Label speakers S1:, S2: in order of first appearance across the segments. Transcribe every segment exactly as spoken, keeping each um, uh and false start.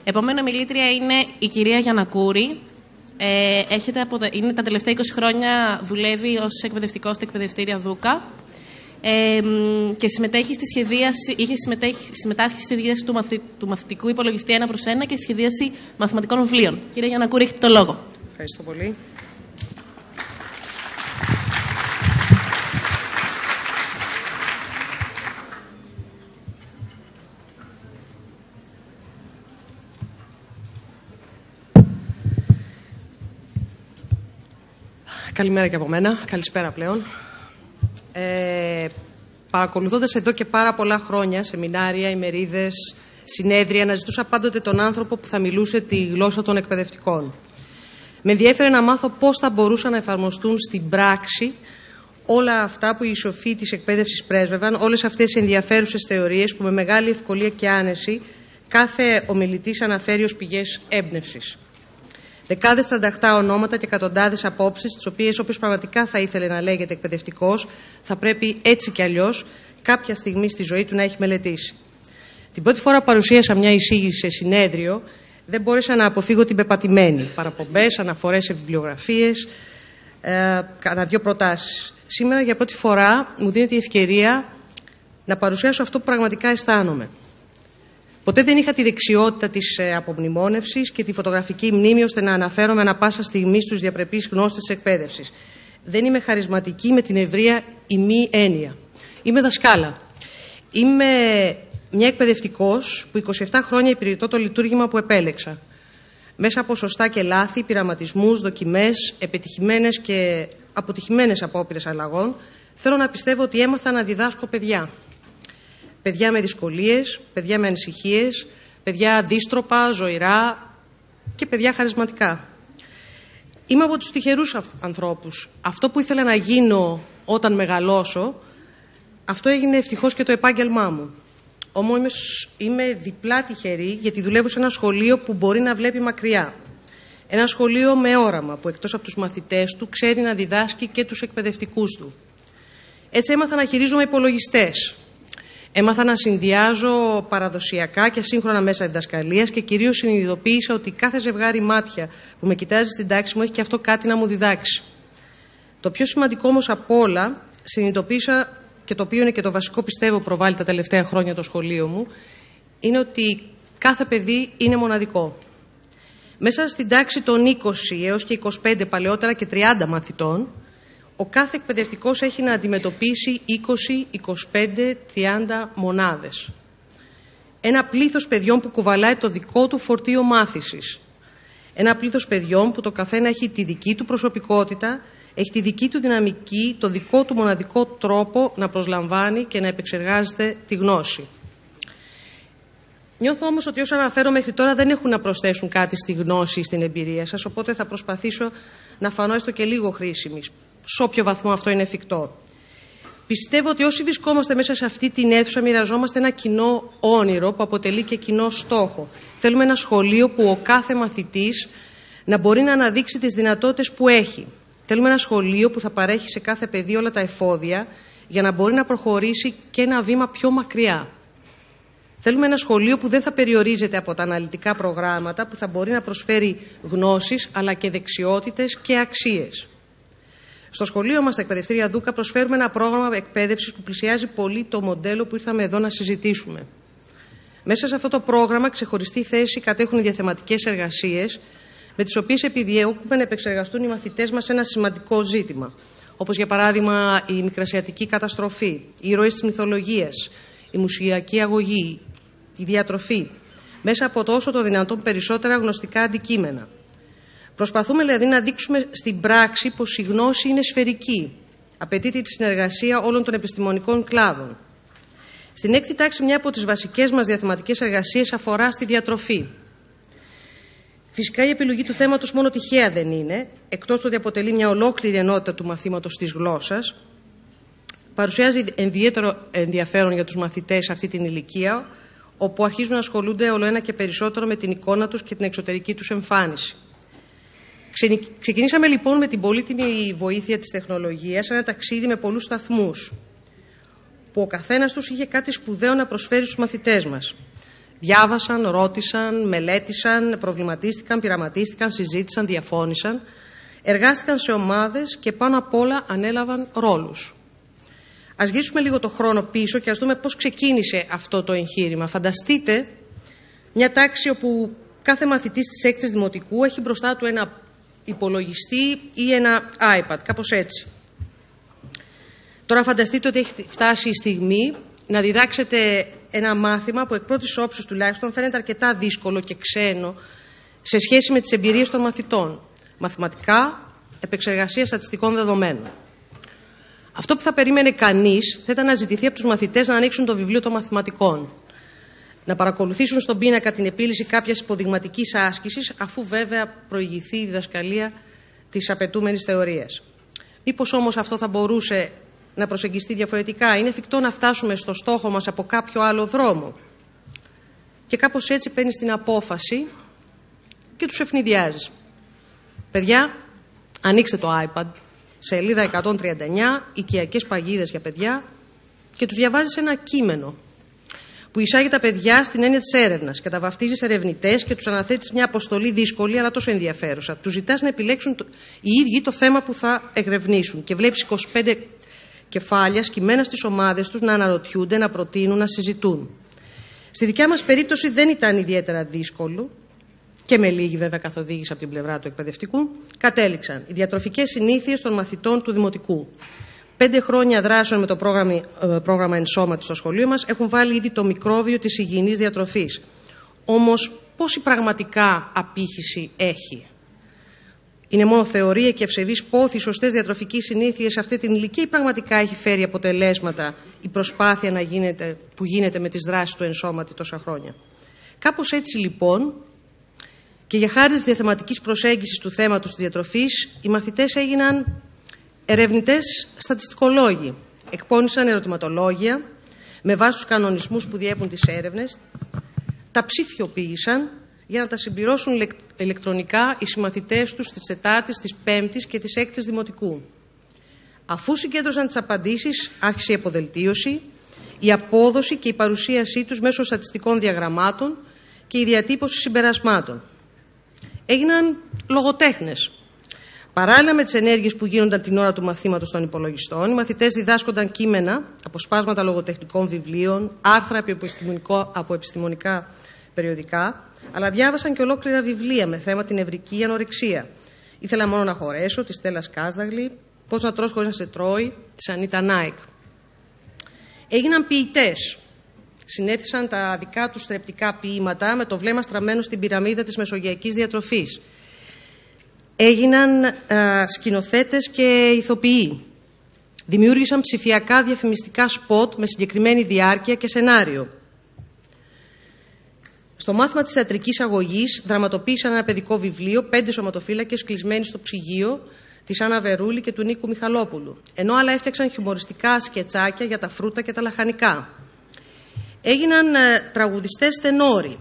S1: Επόμενη μιλήτρια είναι η κυρία Γιαννακούρη. Ε, έχετε από τα, είναι τα τελευταία είκοσι χρόνια δουλεύει ως εκπαιδευτικός στα εκπαιδευτήρια Δούκα ε, και συμμετέχει στη σχεδίαση, είχε συμμετάσχει στη σχεδίαση του, μαθη, του μαθητικού υπολογιστή ένα προς ένα και στη σχεδίαση μαθηματικών βιβλίων. Κυρία Γιαννακούρη, έχετε το λόγο.
S2: Ευχαριστώ πολύ. Καλημέρα και από μένα. Καλησπέρα πλέον. Ε, παρακολουθώντας εδώ και πάρα πολλά χρόνια σεμινάρια, ημερίδες, συνέδρια, αναζητούσα πάντοτε τον άνθρωπο που θα μιλούσε τη γλώσσα των εκπαιδευτικών. Με ενδιέφερε να μάθω πώς θα μπορούσαν να εφαρμοστούν στην πράξη όλα αυτά που οι σοφοί της εκπαίδευσης πρέσβευαν, όλες αυτές οι ενδιαφέρουσες θεωρίες που με μεγάλη ευκολία και άνεση κάθε ομιλητής αναφέρει ως πηγές έμπνευσης. Δεκάδες τρανταχτά ονόματα και εκατοντάδες απόψεις, τις οποίες όποιος πραγματικά θα ήθελε να λέγεται εκπαιδευτικός, θα πρέπει έτσι κι αλλιώς κάποια στιγμή στη ζωή του να έχει μελετήσει. Την πρώτη φορά που παρουσίασα μια εισήγηση σε συνέδριο, δεν μπόρεσα να αποφύγω την πεπατημένη. Παραπομπές, αναφορές σε βιβλιογραφίες, ε, κάνα δύο προτάσεις. Σήμερα για πρώτη φορά μου δίνεται η ευκαιρία να παρουσιάσω αυτό που πραγματικά αισθάνομαι. Ποτέ δεν είχα τη δεξιότητα της απομνημόνευσης και τη φωτογραφική μνήμη ώστε να αναφέρομαι ανα πάσα στιγμή στους διαπρεπείς γνώστες της εκπαίδευσης. Δεν είμαι χαρισματική με την ευρεία ή μη έννοια. Είμαι δασκάλα. Είμαι μια εκπαιδευτικός που είκοσι επτά χρόνια υπηρετώ το λειτουργήμα που επέλεξα. Μέσα από σωστά και λάθη, πειραματισμούς, δοκιμές, επιτυχημένες και αποτυχημένες απόπειρες αλλαγών, θέλω να πιστεύω ότι έμαθα να διδάσκω παιδιά. Παιδιά με δυσκολίες, παιδιά με ανησυχίες, παιδιά δύστροπα, ζωηρά και παιδιά χαρισματικά. Είμαι από τους τυχερούς ανθρώπους. Αυτό που ήθελα να γίνω όταν μεγαλώσω, αυτό έγινε ευτυχώς και το επάγγελμά μου. Όμως είμαι διπλά τυχερή γιατί δουλεύω σε ένα σχολείο που μπορεί να βλέπει μακριά. Ένα σχολείο με όραμα που εκτός από τους μαθητές του ξέρει να διδάσκει και τους εκπαιδευτικούς του. Έτσι έμαθα να χειρίζομαι υπολογιστές. Έμαθα να συνδυάζω παραδοσιακά και σύγχρονα μέσα διδασκαλίας και κυρίως συνειδητοποίησα ότι κάθε ζευγάρι μάτια που με κοιτάζει στην τάξη μου έχει και αυτό κάτι να μου διδάξει. Το πιο σημαντικό όμως απ' όλα συνειδητοποίησα, και το οποίο είναι και το βασικό πιστεύω προβάλλει τα τελευταία χρόνια το σχολείο μου, είναι ότι κάθε παιδί είναι μοναδικό. Μέσα στην τάξη των είκοσι έως και είκοσι πέντε, παλαιότερα και τριάντα μαθητών, ο κάθε εκπαιδευτικός έχει να αντιμετωπίσει είκοσι, είκοσι πέντε, τριάντα μονάδες. Ένα πλήθος παιδιών που κουβαλάει το δικό του φορτίο μάθησης. Ένα πλήθος παιδιών που το καθένα έχει τη δική του προσωπικότητα, έχει τη δική του δυναμική, το δικό του μοναδικό τρόπο να προσλαμβάνει και να επεξεργάζεται τη γνώση. Νιώθω όμως ότι όσα αναφέρω μέχρι τώρα δεν έχουν να προσθέσουν κάτι στη γνώση ή στην εμπειρία σας, οπότε θα προσπαθήσω να φανώ έστω και λίγο χρήσιμη, σε όποιο βαθμό αυτό είναι εφικτό. Πιστεύω ότι όσοι βρισκόμαστε μέσα σε αυτή την αίθουσα μοιραζόμαστε ένα κοινό όνειρο που αποτελεί και κοινό στόχο. Θέλουμε ένα σχολείο που ο κάθε μαθητής να μπορεί να αναδείξει τις δυνατότητες που έχει. Θέλουμε ένα σχολείο που θα παρέχει σε κάθε παιδί όλα τα εφόδια για να μπορεί να προχωρήσει και ένα βήμα πιο μακριά. Θέλουμε ένα σχολείο που δεν θα περιορίζεται από τα αναλυτικά προγράμματα, που θα μπορεί να προσφέρει γνώσεις αλλά και δεξιότητες και αξίες. Στο σχολείο μας, στα εκπαιδευτήρια Δούκα, προσφέρουμε ένα πρόγραμμα εκπαίδευσης που πλησιάζει πολύ το μοντέλο που ήρθαμε εδώ να συζητήσουμε. Μέσα σε αυτό το πρόγραμμα ξεχωριστή θέση κατέχουν οι διαθεματικές εργασίες, με τις οποίες επιδιώκουμε να επεξεργαστούν οι μαθητές μας ένα σημαντικό ζήτημα. Όπως για παράδειγμα η μικρασιατική καταστροφή, οι ήρωες της μυθολογίας, η μουσιακή αγωγή, η διατροφή, μέσα από το όσο το δυνατόν περισσότερα γνωστικά αντικείμενα. Προσπαθούμε δηλαδή να δείξουμε στην πράξη πως η γνώση είναι σφαιρική. Απαιτείται τη συνεργασία όλων των επιστημονικών κλάδων. Στην έκτη τάξη, μια από τις βασικές μας διαθεματικές εργασίες αφορά στη διατροφή. Φυσικά η επιλογή του θέματος μόνο τυχαία δεν είναι, εκτός του ότι αποτελεί μια ολόκληρη ενότητα του μαθήματος της γλώσσας. Παρουσιάζει ιδιαίτερο ενδιαφέρον για τους μαθητές αυτή την ηλικία, όπου αρχίζουν να ασχολούνται όλο ένα και περισσότερο με την εικόνα τους και την εξωτερική τους εμφάνιση. Ξεκινήσαμε λοιπόν με την πολύτιμη βοήθεια της τεχνολογίας ένα ταξίδι με πολλούς σταθμούς, που ο καθένας τους είχε κάτι σπουδαίο να προσφέρει στους μαθητές μας. Διάβασαν, ρώτησαν, μελέτησαν, προβληματίστηκαν, πειραματίστηκαν, συζήτησαν, διαφώνησαν, εργάστηκαν σε ομάδες και πάνω απ' όλα ανέλαβαν ρόλους. Ας γυρίσουμε λίγο το χρόνο πίσω και ας δούμε πώς ξεκίνησε αυτό το εγχείρημα. Φανταστείτε μια τάξη όπου κάθε μαθητής της έκτης δημοτικού έχει μπροστά του ένα υπολογιστή ή ένα iPad, κάπως έτσι. Τώρα φανταστείτε ότι έχει φτάσει η στιγμή να διδάξετε ένα μάθημα που εκ πρώτης όψης τουλάχιστον φαίνεται αρκετά δύσκολο και ξένο σε σχέση με τις εμπειρίες των μαθητών. Μαθηματικά, επεξεργασία στατιστικών δεδομένων. Αυτό που θα περίμενε κανείς θα ήταν να ζητηθεί από τους μαθητές να ανοίξουν το βιβλίο των μαθηματικών, να παρακολουθήσουν στον πίνακα την επίλυση κάποιας υποδειγματικής άσκησης, αφού βέβαια προηγηθεί η διδασκαλία της απαιτούμενης θεωρίας. Μήπως όμως αυτό θα μπορούσε να προσεγγιστεί διαφορετικά? Είναι εφικτό να φτάσουμε στο στόχο μας από κάποιο άλλο δρόμο? Και κάπως έτσι παίρνεις την απόφαση και τους ευνηδιάζεις. Παιδιά, ανοίξτε το iPad, σελίδα εκατόν τριάντα εννιά, οικιακές παγίδες για παιδιά, και τους διαβάζεις ένα κείμενο που εισάγει τα παιδιά στην έννοια της έρευνας. Καταβαφτίζεις ερευνητές και τους αναθέτεις μια αποστολή δύσκολη αλλά τόσο ενδιαφέρουσα. Τους ζητάς να επιλέξουν το, οι ίδιοι το θέμα που θα ερευνήσουν και βλέπεις είκοσι πέντε κεφάλια σκυμμένα στις ομάδες τους να αναρωτιούνται, να προτείνουν, να συζητούν. Στη δικιά μας περίπτωση δεν ήταν ιδιαίτερα δύσκολο, και με λίγη βέβαια καθοδήγηση από την πλευρά του εκπαιδευτικού, κατέληξαν οι διατροφικές συνήθειες των μαθητών του δημοτικού. Πέντε χρόνια δράσεων με το πρόγραμμα, πρόγραμμα ενσώματης στο σχολείο μας έχουν βάλει ήδη το μικρόβιο της υγιεινής διατροφής. Όμως πόση πραγματικά απήχηση έχει? Είναι μόνο θεωρία και ευσεβής πόθη, σωστές διατροφικές συνήθειες σε αυτή την ηλικία, ή πραγματικά έχει φέρει αποτελέσματα η προσπάθεια να γίνεται, που γίνεται με τις δράσεις του ενσώματη τόσα χρόνια? Κάπως έτσι λοιπόν, και για χάρη της διαθεματικής προσέγγισης του θέματος της διατροφής, οι μαθητές έγιναν ερευνητές στατιστικολόγοι. Εκπώνησαν ερωτηματολόγια με βάση τους κανονισμούς που διέπουν τις έρευνες, τα ψηφιοποίησαν για να τα συμπληρώσουν ηλεκτρονικά οι συμμαθητές τους της Τετάρτης, της Πέμπτης και της Έκτης Δημοτικού. Αφού συγκέντρωσαν τις απαντήσεις, άρχισε η αποδελτίωση, η απόδοση και η παρουσίασή τους μέσω στατιστικών διαγραμμάτων και η διατύπωση συμπερασμάτων. Έγιναν λογοτέχνες. Παράλληλα με τις ενέργειες που γίνονταν την ώρα του μαθήματος των υπολογιστών, οι μαθητές διδάσκονταν κείμενα, αποσπάσματα λογοτεχνικών βιβλίων, άρθρα από επιστημονικά περιοδικά, αλλά διάβασαν και ολόκληρα βιβλία με θέμα την νευρική ανορεξία. Ήθελα μόνο να χωρέσω, της Στέλλας Κάσδαγλη, πώς να τρως χωρίς να σε τρώει, της Ανίτα Νάικ. Έγιναν ποιητές. Συνέθησαν τα δικά τους θρεπτικά ποίηματα με το βλέμμα στραμμένο στην πυραμίδα της μεσογειακής διατροφής. Έγιναν α, σκηνοθέτες και ηθοποιοί. Δημιούργησαν ψηφιακά διαφημιστικά σποτ με συγκεκριμένη διάρκεια και σενάριο. Στο μάθημα της θεατρικής αγωγής δραματοποίησαν ένα παιδικό βιβλίο, πέντε σωματοφύλακες κλεισμένοι στο ψυγείο, της Άννα Βερούλη και του Νίκου Μιχαλόπουλου, ενώ άλλα έφτιαξαν χιουμοριστικά σκετσάκια για τα φρούτα και τα λαχανικά. Έγιναν ε, τραγουδιστές τενόροι.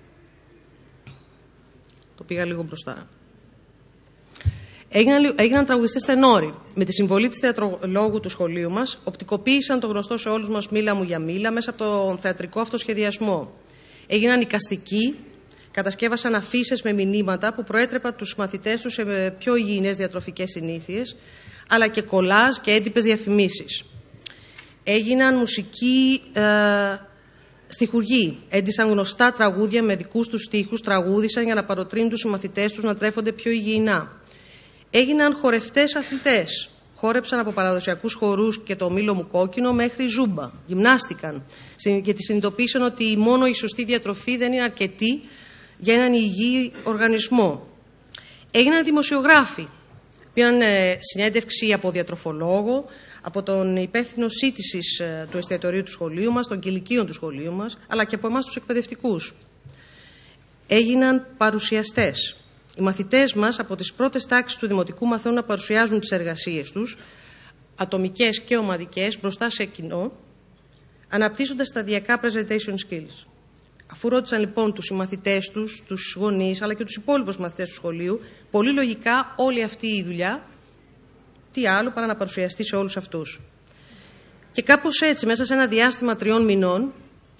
S2: Το πήγα λίγο μπροστά. Έγιναν, έγιναν τραγουδιστές τενόροι. Με τη συμβολή της θεατρολόγου του σχολείου μας, οπτικοποίησαν το γνωστό σε όλους μας «Μίλα μου για μίλα» μέσα από τον θεατρικό αυτοσχεδιασμό. Έγιναν εικαστικοί, κατασκεύασαν αφίσες με μηνύματα που προέτρεπαν τους μαθητές τους σε πιο υγιεινές διατροφικές συνήθειες, αλλά και κολάζ και έντυπες διαφημίσεις. Έγιναν μουσικοί ε, στιχουργοί, έντυσαν γνωστά τραγούδια με δικούς τους στίχους, τραγούδισαν για να παροτρύνουν τους μαθητές τους να τρέφονται πιο υγιεινά. Έγιναν χορευτές αθλητές. Χόρεψαν από παραδοσιακούς χορούς και το μήλο μου κόκκινο μέχρι ζούμπα. Γυμνάστηκαν γιατί συνειδητοποίησαν ότι μόνο η σωστή διατροφή δεν είναι αρκετή για έναν υγιή οργανισμό. Έγιναν δημοσιογράφοι. Πήραν συνέντευξη από διατροφολόγο, από τον υπεύθυνο σύντησης του εστιατορίου του σχολείου μας, των κηλικίων του σχολείου μας, αλλά και από εμάς τους εκπαιδευτικούς. Έγιναν παρουσιαστές. Οι μαθητές μας από τις πρώτες τάξεις του δημοτικού μαθαίνουν να παρουσιάζουν τις εργασίες τους, ατομικές και ομαδικές, μπροστά σε κοινό, αναπτύσσοντας σταδιακά presentation skills. Αφού ρώτησαν λοιπόν τους συμμαθητές τους, τους γονείς, αλλά και τους υπόλοιπους μαθητές του σχολείου, πολύ λογικά όλη αυτή η δουλειά, τι άλλο παρά να παρουσιαστεί σε όλους αυτούς. Και κάπως έτσι, μέσα σε ένα διάστημα τριών μηνών,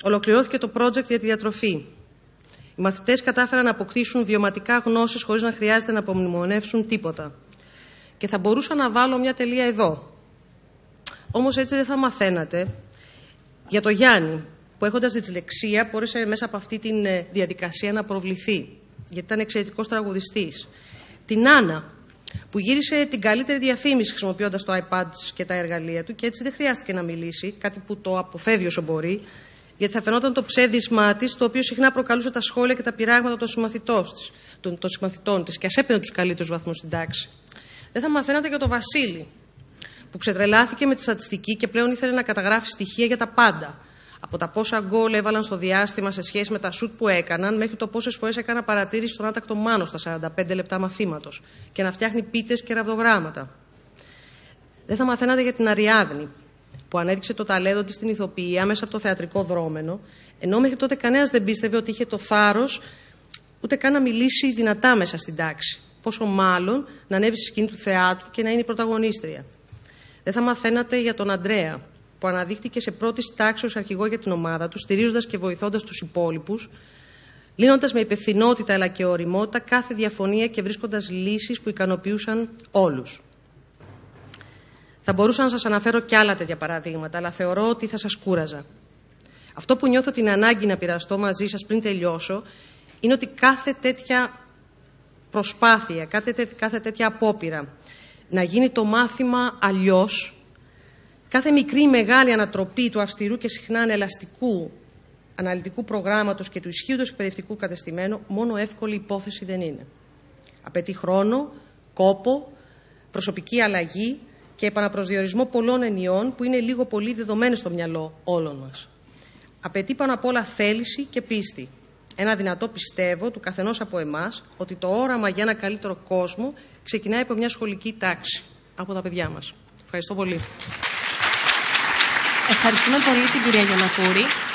S2: Ολοκληρώθηκε το project για τη διατροφή. Οι μαθητές κατάφεραν να αποκτήσουν βιωματικά γνώσεις χωρίς να χρειάζεται να απομνημονεύσουν τίποτα. Και θα μπορούσα να βάλω μια τελεία εδώ. Όμως έτσι δεν θα μαθαίνατε για το Γιάννη, που έχοντας δυσλεξία μπόρεσε μέσα από αυτή τη διαδικασία να προβληθεί, γιατί ήταν εξαιρετικός τραγουδιστής. Την Άννα, που γύρισε την καλύτερη διαφήμιση χρησιμοποιώντας το iPad και τα εργαλεία του και έτσι δεν χρειάστηκε να μιλήσει, κάτι που το αποφεύγει όσο μπορεί, γιατί θα φαινόταν το ψέδισμά της, το οποίο συχνά προκαλούσε τα σχόλια και τα πειράγματα των συμμαθητών της, των, των συμμαθητών της και ας έπαιρνε τους καλύτερους βαθμούς στην τάξη. Δεν θα μαθαίνατε για τον Βασίλη, που ξετρελάθηκε με τη στατιστική και πλέον ήθελε να καταγράφει στοιχεία για τα πάντα. Από τα πόσα γκολ έβαλαν στο διάστημα σε σχέση με τα σουτ που έκαναν, μέχρι το πόσες φορές έκανα παρατήρηση στον άτακτο Μάνο στα σαράντα πέντε λεπτά μαθήματος και να φτιάχνει πίτες και ραβδογράμματα. Δεν θα μαθαίνατε για την Αριάδνη, που ανέδειξε το ταλέντο της στην ηθοποιία μέσα από το θεατρικό δρόμενο, ενώ μέχρι τότε κανένας δεν πίστευε ότι είχε το θάρρος ούτε καν να μιλήσει δυνατά μέσα στην τάξη. Πόσο μάλλον να ανέβει στη σκηνή του θεάτρου και να είναι η πρωταγωνίστρια. Δεν θα μαθαίνατε για τον Αντρέα, που αναδείχθηκε σε πρώτη τάξη ως αρχηγό για την ομάδα του, στηρίζοντας και βοηθώντας τους υπόλοιπους, λύνοντας με υπευθυνότητα αλλά και ωριμότητα κάθε διαφωνία και βρίσκοντας λύσεις που ικανοποιούσαν όλους. Θα μπορούσα να σας αναφέρω κι άλλα τέτοια παραδείγματα, αλλά θεωρώ ότι θα σας κούραζα. Αυτό που νιώθω την ανάγκη να πειραστώ μαζί σας πριν τελειώσω, είναι ότι κάθε τέτοια προσπάθεια, κάθε, κάθε τέτοια απόπειρα να γίνει το μάθημα αλλιώς, κάθε μικρή ή μεγάλη ανατροπή του αυστηρού και συχνά ανελαστικού αναλυτικού προγράμματος και του ισχύοντος εκπαιδευτικού κατεστημένου, μόνο εύκολη υπόθεση δεν είναι. Απαιτεί χρόνο, κόπο, προσωπική αλλαγή και επαναπροσδιορισμό πολλών ενιών που είναι λίγο πολύ δεδομένες στο μυαλό όλων μας. Απαιτεί πάνω απ' όλα θέληση και πίστη. Ένα δυνατό πιστεύω του καθενός από εμάς ότι το όραμα για ένα καλύτερο κόσμο ξεκινάει από μια σχολική τάξη, από τα παιδιά μας. Ευχαριστώ πολύ.
S1: Ευχαριστούμε πολύ την κυρία Γιαννακούρη.